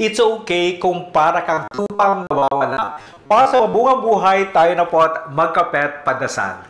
It's okay kung para kang tupang nawawala. Para sa mabungang buhay, tayo na po at magkapet padasal.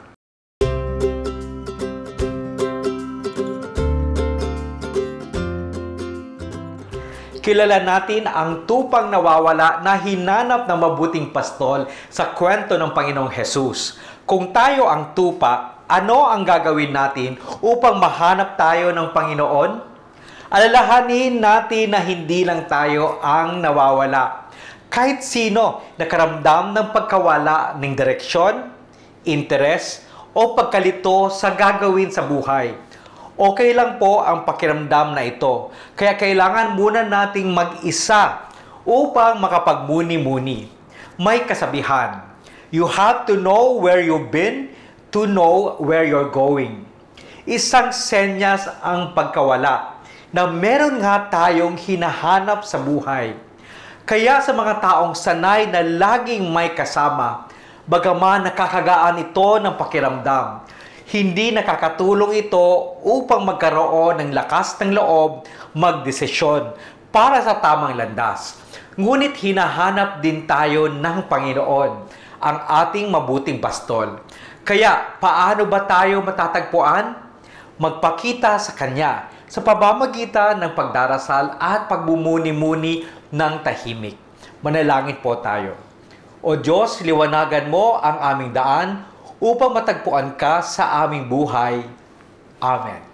Kilala natin ang tupang nawawala na hinanap ng mabuting pastol sa kwento ng Panginoong Hesus. Kung tayo ang tupa, ano ang gagawin natin upang mahanap tayo ng Panginoon? Alalahanin natin na hindi lang tayo ang nawawala. Kahit sino nakaramdam ng pagkawala ng direksyon, interes, o pagkalito sa gagawin sa buhay. Okay lang po ang pakiramdam na ito. Kaya kailangan muna nating mag-isa upang makapagmuni-muni. May kasabihan, you have to know where you've been to know where you're going. Isang senyas ang pagkawala na meron nga tayong hinahanap sa buhay. Kaya sa mga taong sanay na laging may kasama, bagaman nakakagaan ito ng pakiramdam, hindi nakakatulong ito upang magkaroon ng lakas ng loob magdesisyon para sa tamang landas. Ngunit hinahanap din tayo ng Panginoon, ang ating mabuting pastol. Kaya paano ba tayo matatagpuan? Magpakita sa Kanya sa pamamagitan ng pagdarasal at pagbumuni-muni ng tahimik. Manalangin po tayo. O Diyos, liwanagan mo ang aming daan upang matagpuan ka sa aming buhay. Amen.